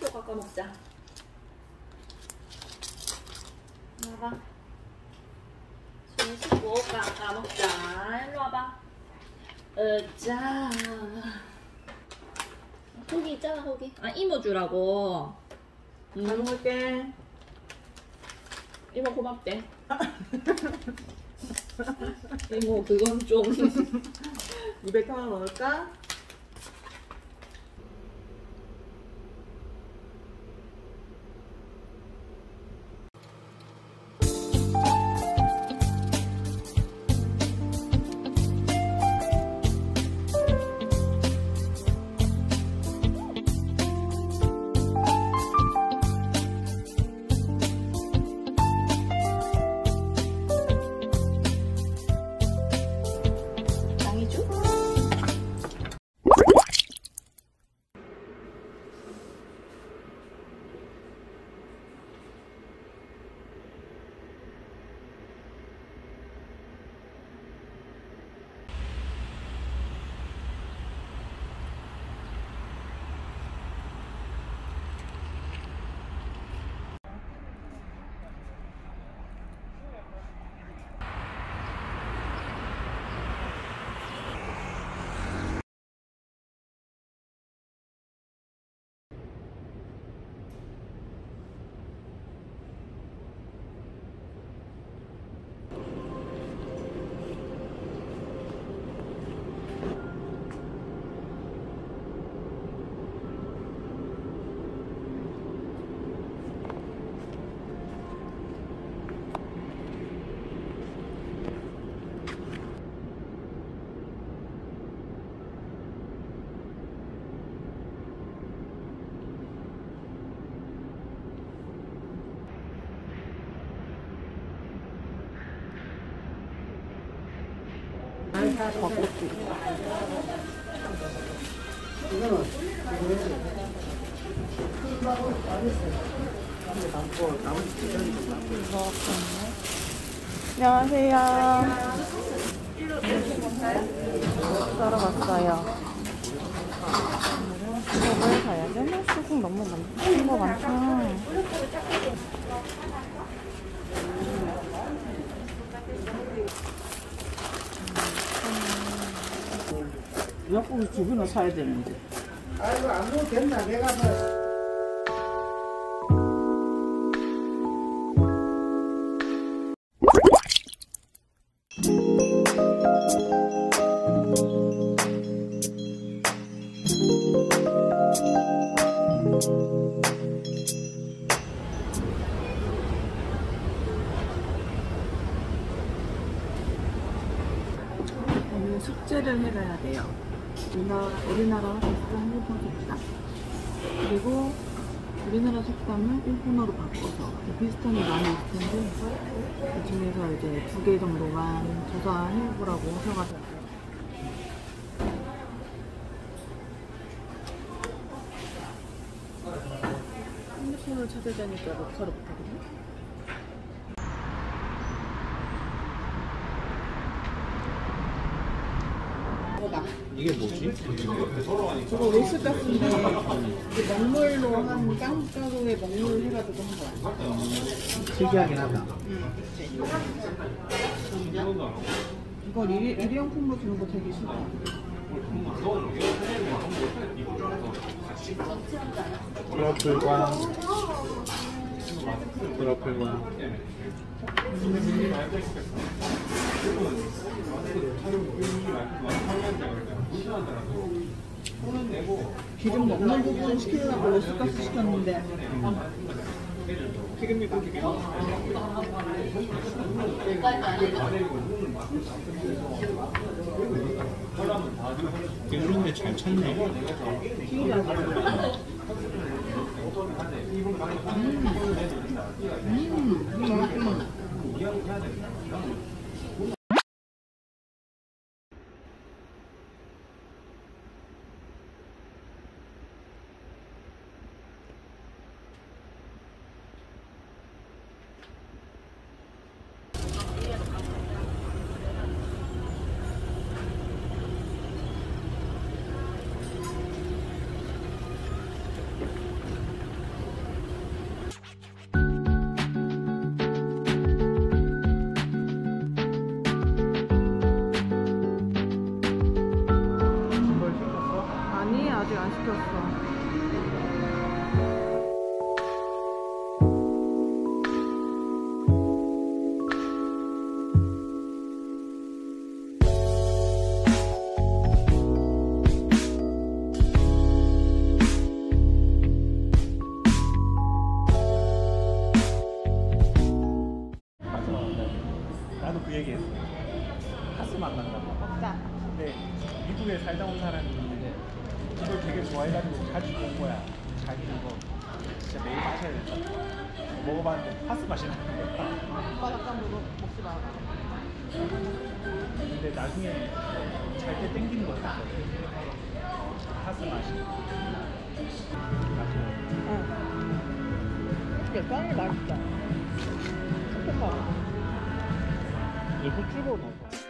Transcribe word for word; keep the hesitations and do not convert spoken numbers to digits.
또 깎아 먹자. 와봐. 손 씻고 깎아 먹자. 일로 와봐. 으짜. 고기 있잖아, 고기. 아, 이모 주라고. 응. 잘 먹을게. 이모 고맙대. 이모 그건 좀. 이백 하나 넣을까? 다 벚꽃이. 안녕하세요. 사러 왔어요. 수국을 사야 되나? 수국 너무 많은 거 많다. 약국을 두 개나 사야 되는데. 아이고 안 먹어도 된다. 내가 뭐. 오늘 숙제를 해가야 돼요. 우리나라, 우리나라 비슷한 일본 속담. 그리고 우리나라 속담을 일본어로 바꿔서 비슷한 게 많이 있을 텐데 그 중에서 이제 두 개 정도만 조사해보라고 하셔가지고 핸드폰을 찾으자니까 녹화를 못하거든요. 이게 뭐지? 저거 웨스가스인데 이게 먹물로 한 깡가루에 먹물 해가지고 한 거야. 특이하긴 하다. 응, 그치. 이거 일, 일회용품으로 주는 거 되게 싫어. 트러플과 트러플과 기름 먹는 부분 시키려고 웨스가스 시켰는데 기름이 거기가 기름인데 잘 찼네. 기름이 안 나. 음, 음, 시켰어. 파스 만난다. 나도 그 얘기했어. 파스 만난다고. 먹자. 근데 미국에 살다 온 사람이 있는데 이걸 되게 좋아해가지고 자주 본 거야. 자기 이거 진짜 매일 마셔야 된다. 먹어봤는데 파스 맛이 나는 거야. 오빠 잠깐 그거 먹지 마라. 근데 나중에 잘 때 땡기는 거 같아. 파스 맛이. 맛있어. 응. 근데 빵이 맛있다. 촉촉하고. 이거 후추로 넣어서.